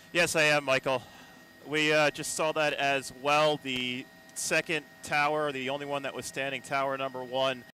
Yes, I am, Michael. We just saw that as well. The second tower, the only one that was standing, tower number 1,